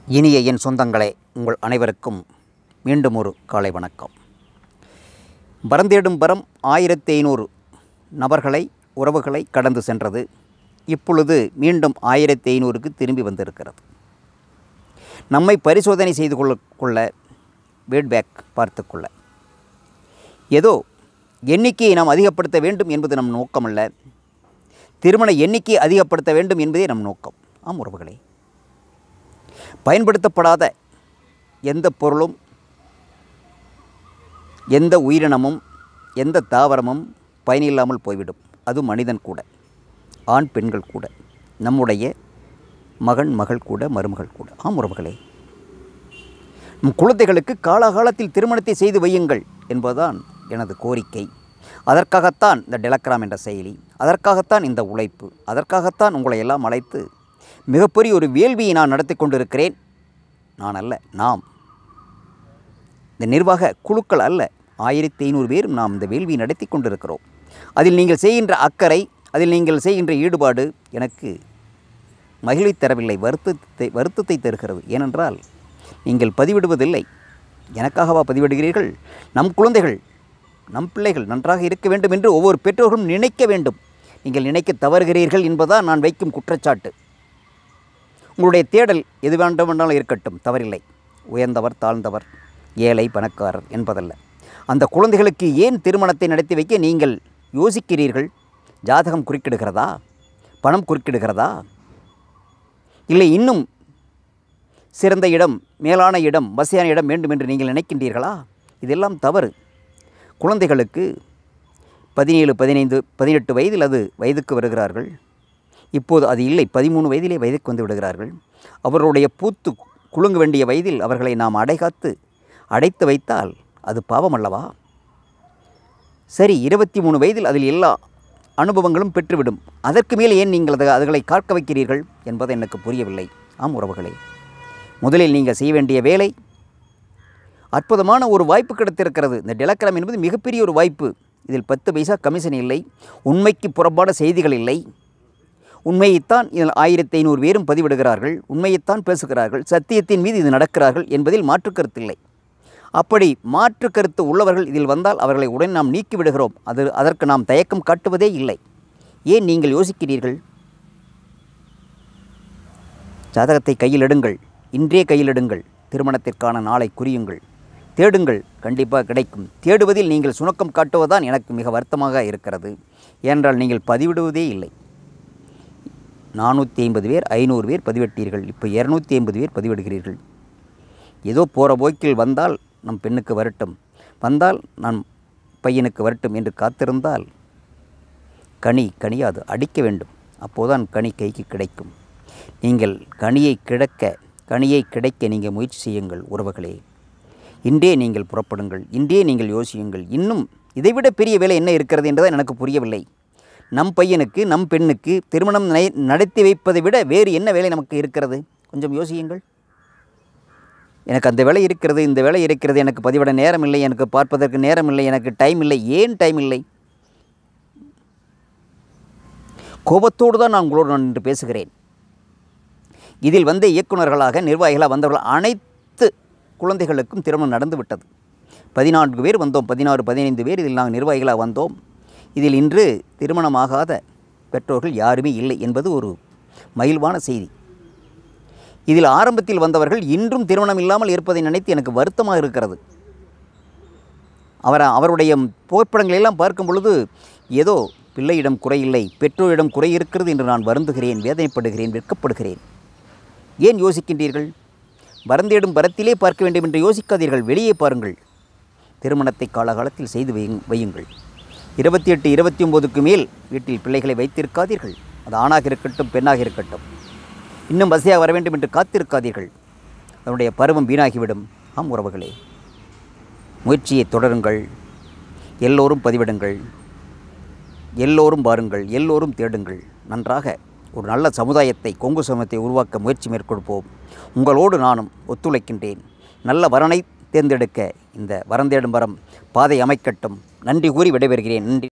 இனிய என் சொந்தங்களே, உங்கள் அனைவருக்கும் மீண்டும் ஒரு காலை வணக்கம். வரந்தேடும் வரம் 1500 நபர்களை உறவுகளை கடந்து சென்றது. இப்பொழுது மீண்டும் 1500க்கு திரும்பி வந்திருக்கிறது. நம்மை பரிசோதனை செய்து கொள்ள ஃபீட்பேக் பார்த்துக்கொள்ள ஏதோ எண்ணிக்கையை நாம் அதிகப்படுத்த வேண்டும் என்பது நம் நோக்கமல்ல, திருமண எண்ணிக்கையை அதிகப்படுத்த வேண்டும் என்பதே நம் நோக்கம். ஆம் உறவுகளே, பயன்படுத்தப்படாத எந்த பொருளும், எந்த உயிரினமும், எந்த தாவரமும் பயனில்லாமல் போய்விடும். அது மனிதன் கூட, ஆண் பெண்கள் கூட, நம்முடைய மகன் மகள் கூட, மருமகள் கூட. ஆம் உறவுகளே, நம் குழந்தைகளுக்கு காலாகாலத்தில் திருமணத்தை செய்து வையுங்கள் என்பதுதான் எனது கோரிக்கை. அதற்காகத்தான் இந்த டெலகிராம் என்ற செயலி, அதற்காகத்தான் இந்த உழைப்பு, அதற்காகத்தான் உங்களை எல்லாம் அழைத்து மிகப்பெரிய ஒரு வேள்வியை நான் நடத்தி கொண்டிருக்கிறேன். நான் அல்ல, நாம். இந்த நிர்வாக குழுக்கள் அல்ல, 1500 பேரும் நாம் இந்த வேள்வியை நடத்தி கொண்டிருக்கிறோம். அதில் நீங்கள் செய்கின்ற அக்கறை, அதில் நீங்கள் செய்கின்ற ஈடுபாடு எனக்கு மகிழ்வை தரவில்லை, வருத்தத்தை தருகிறது. ஏனென்றால் நீங்கள் பதிவிடுவதில்லை. எனக்காகவா பதிவிடுகிறீர்கள்? நம் குழந்தைகள், நம் பிள்ளைகள் நன்றாக இருக்க வேண்டும் என்று ஒவ்வொரு பெற்றோர்களும் நினைக்க வேண்டும். நீங்கள் நினைக்க தவறுகிறீர்கள் என்பதுதான் நான் வைக்கும் குற்றச்சாட்டு. உங்களுடைய தேடல் எது வேண்டுமென்றாலும் இருக்கட்டும், தவறில்லை. உயர்ந்தவர் தாழ்ந்தவர், ஏழை பணக்காரர் என்பதல்ல. அந்த குழந்தைகளுக்கு ஏன் திருமணத்தை நடத்தி வைக்க நீங்கள் யோசிக்கிறீர்கள்? ஜாதகம் குறுக்கிடுகிறதா? பணம் குறுக்கிடுகிறதா? இல்லை இன்னும் சிறந்த இடம், மேலான இடம், வசதியான இடம் வேண்டும் என்று நீங்கள் நினைக்கின்றீர்களா? இதெல்லாம் தவறு. குழந்தைகளுக்கு 17, 15, 18 வயதில் அது வயதுக்கு வருகிறார்கள். இப்போது அது இல்லை, 13 வயதிலே வயதுக்கு வந்து விடுகிறார்கள். அவர்களுடைய பூத்து குலுங்க வேண்டிய வயதில் அவர்களை நாம் அடைத்து வைத்தால் அது பாவம் அல்லவா? சரி, 23 வயதில் அதில் எல்லா அனுபவங்களும் பெற்றுவிடும். அதற்கு மேலே ஏன் நீங்கள் அதுகளை காக்க வைக்கிறீர்கள் என்பது எனக்கு புரியவில்லை. ஆம் உறவுகளே, முதலில் நீங்கள் செய்ய வேண்டிய வேலை, அற்புதமான ஒரு வாய்ப்பு கிடைத்திருக்கிறது. இந்த டெலகிராம் என்பது மிகப்பெரிய ஒரு வாய்ப்பு. இதில் 10 பைசா கமிஷன் இல்லை, உண்மைக்கு புறம்பான செய்திகள் இல்லை. உண்மையைத்தான் இதில் 1500 பேரும் பதிவிடுகிறார்கள், உண்மையைத்தான் பேசுகிறார்கள், சத்தியத்தின் மீது இது நடக்கிறார்கள் என்பதில் மாற்று கருத்தில்லை. அப்படி மாற்று கருத்து உள்ளவர்கள் இதில் வந்தால் அவர்களை உடனே நாம் நீக்கிவிடுகிறோம். அதற்கு நாம் தயக்கம் காட்டுவதே இல்லை. ஏன் நீங்கள் யோசிக்கிறீர்கள்? ஜாதகத்தை கையில் எடுங்கள், இன்றே கையில் எடுங்கள். திருமணத்திற்கான நாளை குறியுங்கள், தேடுங்கள், கண்டிப்பாக கிடைக்கும். தேடுவதில் நீங்கள் சுணக்கம் காட்டுவதுதான் எனக்கு மிக வருத்தமாக இருக்கிறது. ஏனென்றால் நீங்கள் பதிவிடுவதே இல்லை. 450 பேர், 500 பேர் பதிவிட்டீர்கள். இப்போ 250 பேர் பதிவிடுகிறீர்கள். ஏதோ போகிற போக்கில் வந்தால் நம் பெண்ணுக்கு வரட்டும், வந்தால் நம் பையனுக்கு வரட்டும் என்று காத்திருந்தால் கனியாது, அடிக்க வேண்டும். அப்போதுதான் கனி கைக்கு கிடைக்கும். நீங்கள் கனியை கிடைக்க நீங்கள் முயற்சி செய்யுங்கள் உறவுகளே. இன்றே நீங்கள் புறப்படுங்கள், இன்றே நீங்கள் யோசியுங்கள். இன்னும் இதைவிட பெரிய வேலை என்ன இருக்கிறது என்றுதான் எனக்கு புரியவில்லை. நம் பையனுக்கு, நம் பெண்ணுக்கு திருமணம் நடத்தி வைப்பதை விட வேறு என்ன வேலை நமக்கு இருக்கிறது? கொஞ்சம் யோசியுங்கள். எனக்கு அந்த வேலை இருக்கிறது, இந்த வேலை இருக்கிறது, எனக்கு பதிவிட நேரம் இல்லை, எனக்கு பார்ப்பதற்கு நேரம் இல்லை, எனக்கு டைம் இல்லை. ஏன் டைம் இல்லை? கோபத்தோடு தான் நான் உங்களோடு நின்று பேசுகிறேன். இதில் வந்த இயக்குநர்களாக, நிர்வாகிகளாக வந்தவர்கள் அனைத்து குழந்தைகளுக்கும் திருமணம் நடந்து விட்டது. 14 பேர் வந்தோம், 16, 15 பேர் இதில் நாங்கள் நிர்வாகிகளாக வந்தோம். இதில் இன்று திருமணமாகாத பெற்றோர்கள் யாருமே இல்லை என்பது ஒரு மகிழ்வான செய்தி. இதில் ஆரம்பத்தில் வந்தவர்கள் இன்றும் திருமணம் இல்லாமல் இருப்பதை நினைத்து எனக்கு வருத்தமாக இருக்கிறது. அவருடைய புகைப்படங்களெல்லாம் பார்க்கும் பொழுது ஏதோ பிள்ளையிடம் குறையில்லை, பெற்றோரிடம் குறை இருக்கிறது என்று நான் வருந்துகிறேன், வேதனைப்படுகிறேன், வெட்கப்படுகிறேன். ஏன் யோசிக்கின்றீர்கள்? வரந்தேடும் வரத்திலே பார்க்க வேண்டும் என்று யோசிக்காதீர்கள், வெளியே பாருங்கள். திருமணத்தை காலகாலத்தில் செய்து வையுங்கள். 28, 29க்கு மேல் வீட்டில் பிள்ளைகளை வைத்திருக்காதீர்கள். அது ஆணாக இருக்கட்டும், பெண்ணாக இருக்கட்டும். இன்னும் வசதியாக வர வேண்டும் என்று காத்திருக்காதீர்கள். அதனுடைய பருவம் வீணாகிவிடும். ஆம் உறவுகளே, முயற்சியை தொடருங்கள். எல்லோரும் பதிவிடுங்கள், எல்லோரும் பாருங்கள், எல்லோரும் தேடுங்கள். நன்றாக ஒரு நல்ல சமுதாயத்தை, கொங்கு சமூகத்தை உருவாக்க முயற்சி மேற்கொள்வோம். உங்களோடு நானும் ஒத்துழைக்கின்றேன். நல்ல வரனை தேர்ந்தெடுக்க இந்த வரந்தேடும் வரம் பாதை அமைக்கட்டும். நன்றி கூறி விடைபெறுகிறேன். நன்றி.